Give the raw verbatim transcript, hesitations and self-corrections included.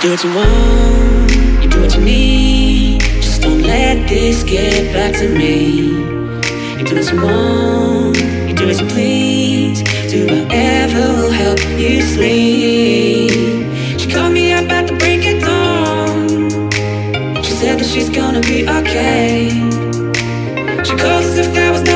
do what you want, you do what you need. Just don't let this get back to me. You do what you want, you do as you please. Do whatever will help you sleep. She called me up at the break of dawn. She said that she's gonna be okay. She calls as if that was